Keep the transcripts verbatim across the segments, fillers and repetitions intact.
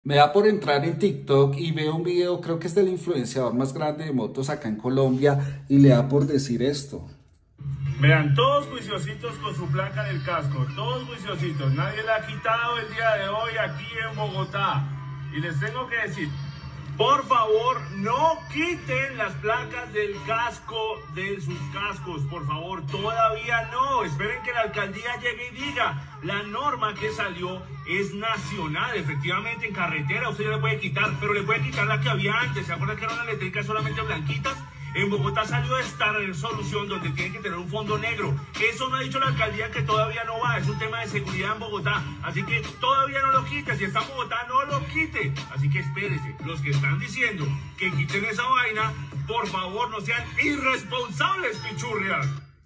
Me da por entrar en TikTok y veo un video, creo que es del influenciador más grande de motos acá en Colombia, y le da por decir esto. Vean, todos juiciositos con su placa en el casco, todos juiciositos, nadie la ha quitado el día de hoy aquí en Bogotá. Y les tengo que decir, por favor, no quiten las placas del casco, de sus cascos, por favor, todavía no. Esperen que la alcaldía llegue y diga, la norma que salió es nacional, efectivamente en carretera usted ya le puede quitar, pero le puede quitar la que había antes. ¿Se acuerdan que eran unas letricas solamente blanquitas? En Bogotá salió esta resolución donde tiene que tener un fondo negro. Eso no ha dicho la alcaldía, que todavía no va. Es un tema de seguridad en Bogotá. Así que todavía no lo quite. Si está en Bogotá, no lo quite. Así que espérese. Los que están diciendo que quiten esa vaina, por favor, no sean irresponsables, pichurrias.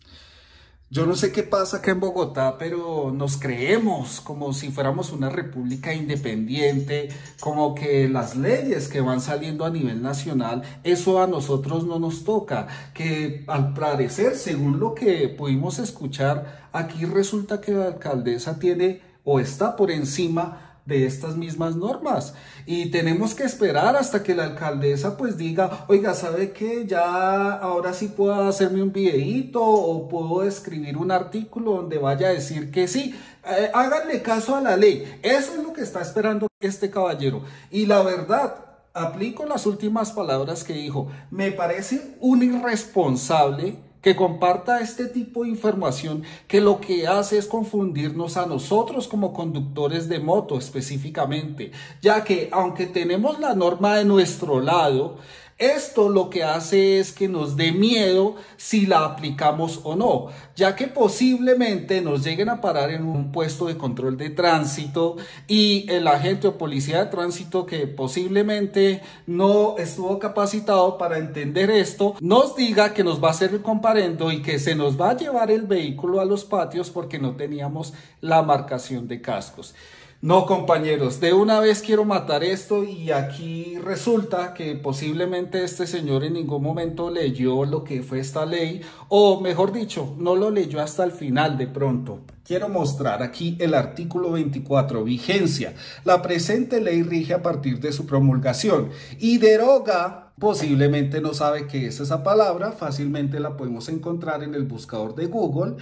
Yo no sé qué pasa acá en Bogotá, pero nos creemos como si fuéramos una república independiente, como que las leyes que van saliendo a nivel nacional, eso a nosotros no nos toca, que al parecer, según lo que pudimos escuchar, aquí resulta que la alcaldesa tiene o está por encima de estas mismas normas, y tenemos que esperar hasta que la alcaldesa pues diga, oiga, ¿sabe qué? Ya ahora sí puedo hacerme un videíto o puedo escribir un artículo donde vaya a decir que sí, eh, háganle caso a la ley. Eso es lo que está esperando este caballero, y la verdad, aplico las últimas palabras que dijo, me parece un irresponsable que comparta este tipo de información que lo que hace es confundirnos a nosotros como conductores de moto específicamente, ya que aunque tenemos la norma de nuestro lado, esto lo que hace es que nos dé miedo si la aplicamos o no, ya que posiblemente nos lleguen a parar en un puesto de control de tránsito y el agente o policía de tránsito, que posiblemente no estuvo capacitado para entender esto, nos diga que nos va a hacer el comparendo y que se nos va a llevar el vehículo a los patios porque no teníamos la marcación de cascos. No, compañeros, de una vez quiero matar esto, y aquí resulta que posiblemente este señor en ningún momento leyó lo que fue esta ley, o mejor dicho, no lo leyó hasta el final de pronto. Quiero mostrar aquí el artículo veinticuatro, vigencia. La presente ley rige a partir de su promulgación y deroga, posiblemente no sabe qué es esa palabra, fácilmente la podemos encontrar en el buscador de Google.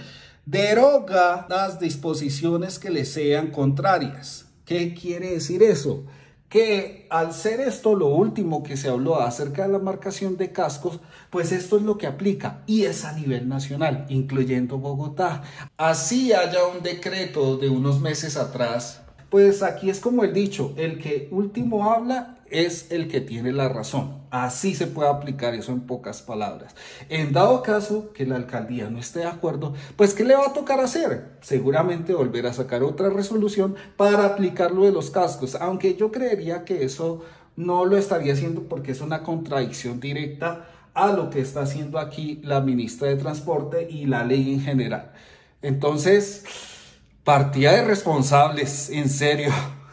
Deroga las disposiciones que le sean contrarias. ¿Qué quiere decir eso? Que al ser esto lo último que se habló acerca de la marcación de cascos, pues esto es lo que aplica, y es a nivel nacional, incluyendo Bogotá. Así haya un decreto de unos meses atrás, pues aquí es como el dicho, el que último habla es el que tiene la razón. Así se puede aplicar eso en pocas palabras. En dado caso que la alcaldía no esté de acuerdo, pues ¿qué le va a tocar hacer? Seguramente volver a sacar otra resolución para aplicar lo de los cascos, aunque yo creería que eso no lo estaría haciendo porque es una contradicción directa a lo que está haciendo aquí la ministra de Transporte y la ley en general. Entonces, partida de responsables, en serio.